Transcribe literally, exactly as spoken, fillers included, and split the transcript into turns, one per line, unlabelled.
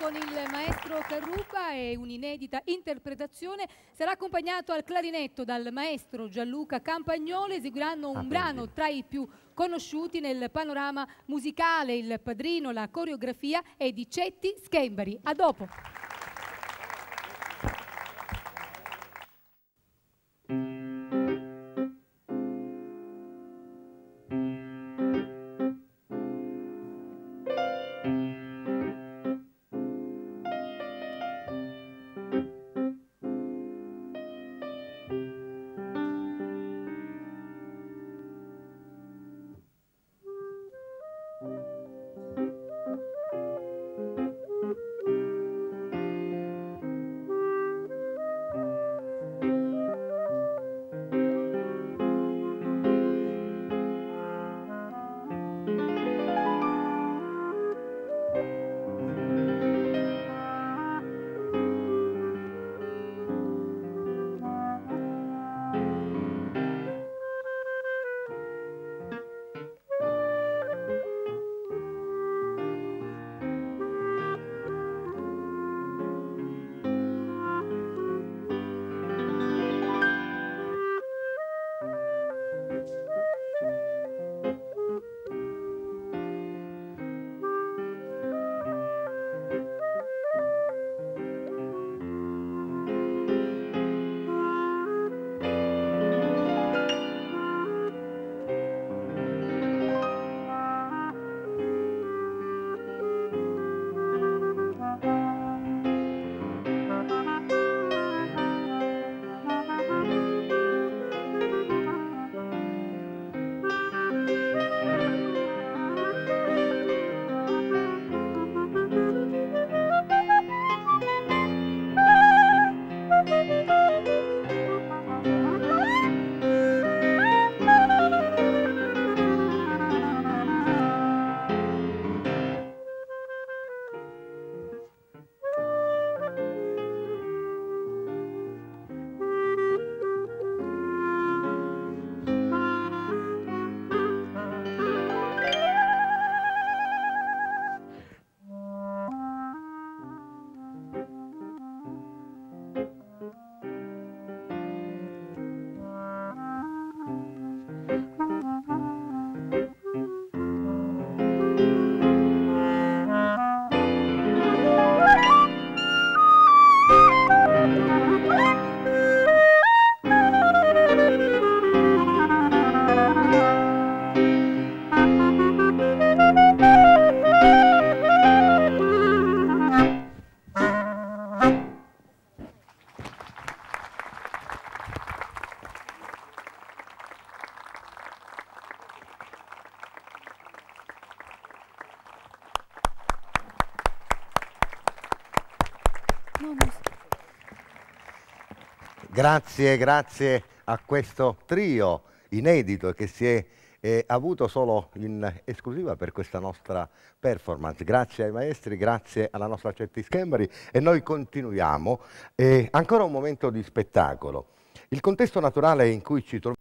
con il maestro Carruba e un'inedita interpretazione. Sarà accompagnato al clarinetto dal maestro Gianluca Campagnolo. Eseguiranno un brano tra i più conosciuti nel panorama musicale. Il padrino, la coreografia è di Cetti Schembari. A dopo.
Grazie, grazie a questo trio inedito che si è eh, avuto solo in esclusiva per questa nostra performance. Grazie ai maestri, grazie alla nostra Cetti Schembari e noi continuiamo. Eh, ancora un momento di spettacolo. Il contesto naturale in cui ci troviamo